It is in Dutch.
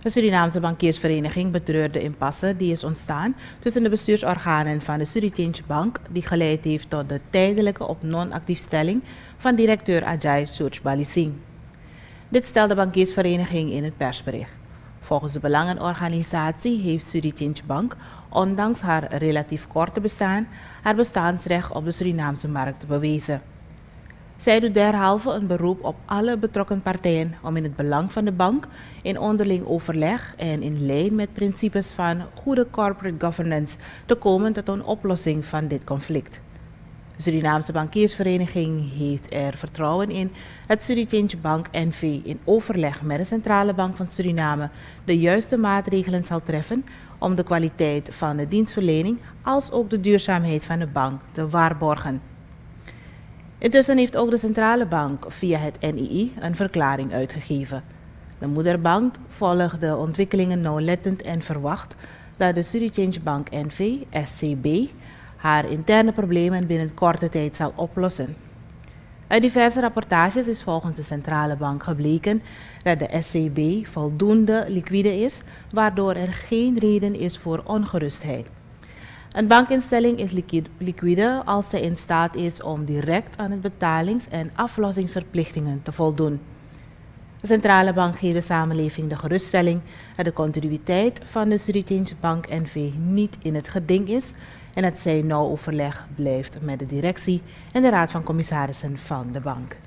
De Surinaamse Bankiersvereniging betreurt de impasse die is ontstaan tussen de bestuursorganen van de Surichange Bank, die geleid heeft tot de tijdelijke op non-actiefstelling van directeur Ajay Sourchbalising. Dit stelt de Bankiersvereniging in het persbericht. Volgens de belangenorganisatie heeft Surichange Bank, ondanks haar relatief korte bestaan, haar bestaansrecht op de Surinaamse markt bewezen. Zij doet derhalve een beroep op alle betrokken partijen om in het belang van de bank, in onderling overleg en in lijn met principes van goede corporate governance te komen tot een oplossing van dit conflict. De Surinaamse Bankiersvereniging heeft er vertrouwen in dat Surichange Bank NV in overleg met de Centrale Bank van Suriname de juiste maatregelen zal treffen om de kwaliteit van de dienstverlening als ook de duurzaamheid van de bank te waarborgen. Intussen heeft ook de Centrale Bank via het NII een verklaring uitgegeven. De moederbank volgt de ontwikkelingen nauwlettend en verwacht dat de Surichange Bank NV, SCB, haar interne problemen binnen korte tijd zal oplossen. Uit diverse rapportages is volgens de Centrale Bank gebleken dat de SCB voldoende liquide is, waardoor er geen reden is voor ongerustheid. Een bankinstelling is liquide als zij in staat is om direct aan het betalings- en aflossingsverplichtingen te voldoen. De Centrale Bank geeft de samenleving de geruststelling dat de continuïteit van de Surichange Bank NV niet in het geding is en dat zij nauw overleg blijft met de directie en de Raad van Commissarissen van de bank.